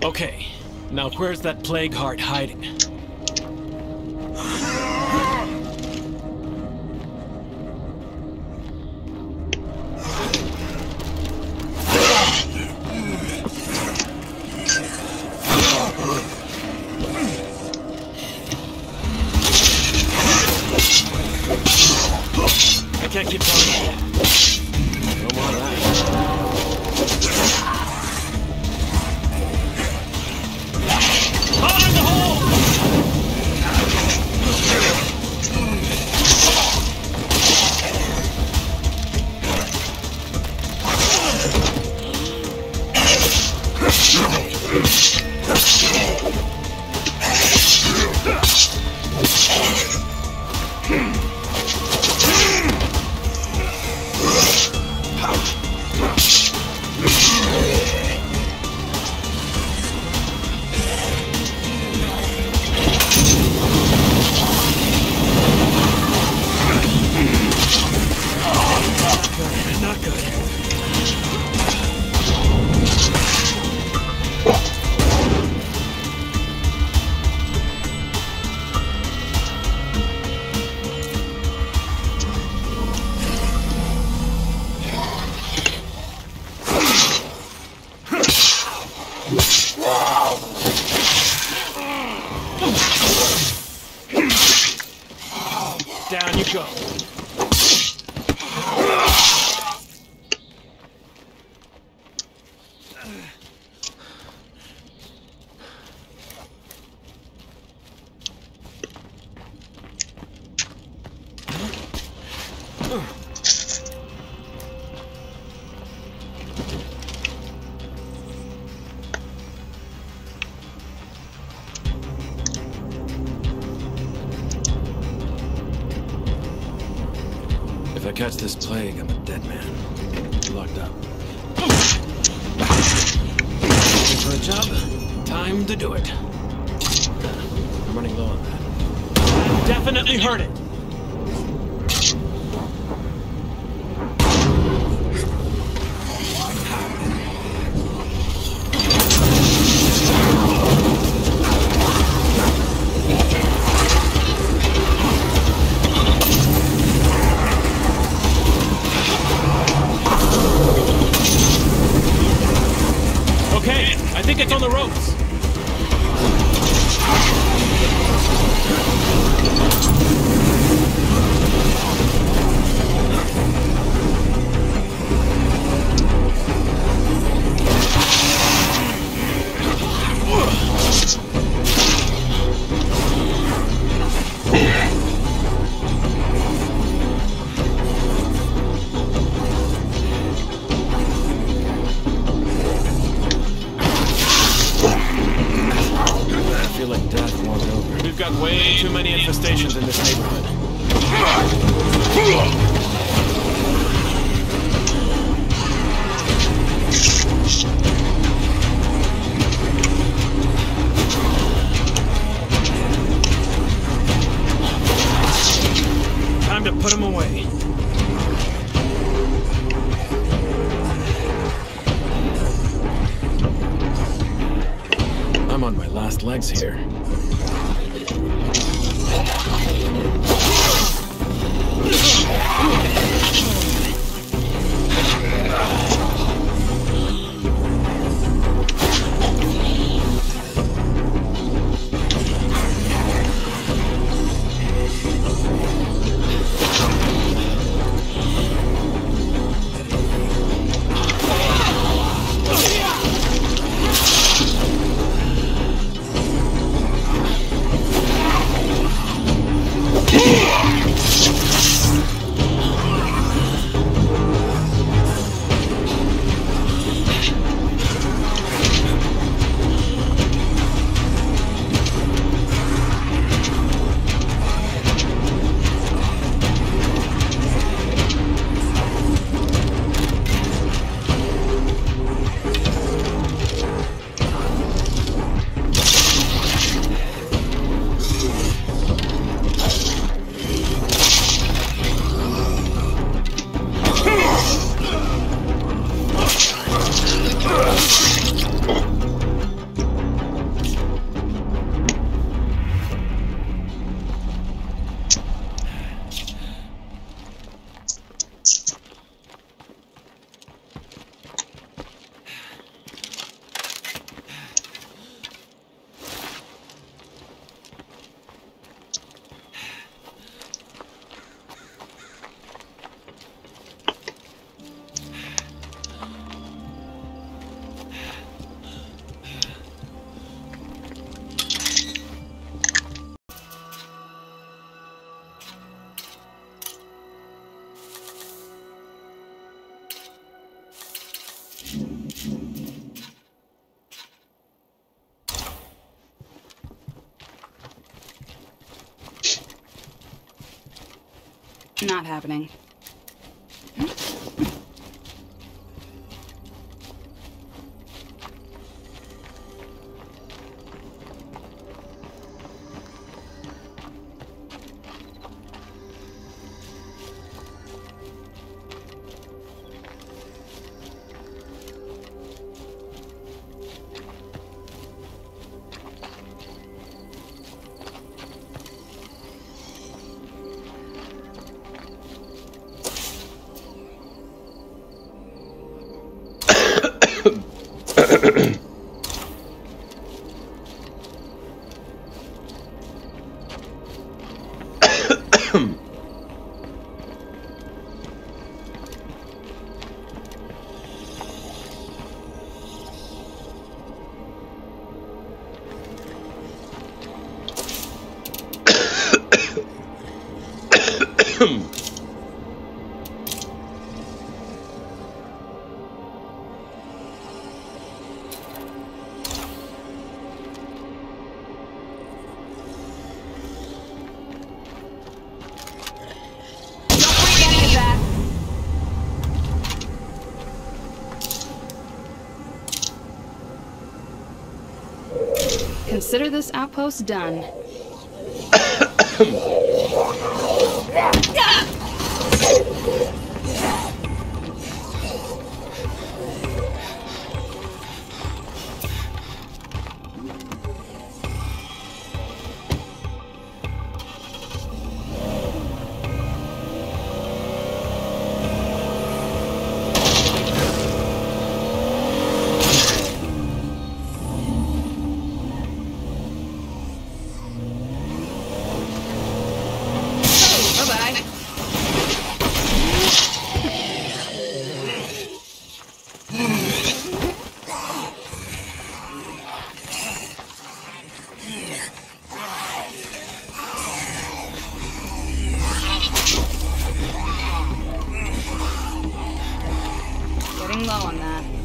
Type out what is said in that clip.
Okay, now where's that plague heart hiding? I can't keep going. No more of that. Fire the hole! Not good. Down you go. If I catch this plague, I'm a dead man. Locked up. Looking for a job? Time to do it. I'm running low on that. I definitely heard it! Okay, I think it's on the ropes. I feel like death walked over. We've got way too many infestations in this neighborhood. Time to put them away. I'm on my last legs here. Not happening. Consider this outpost done. Getting low on that.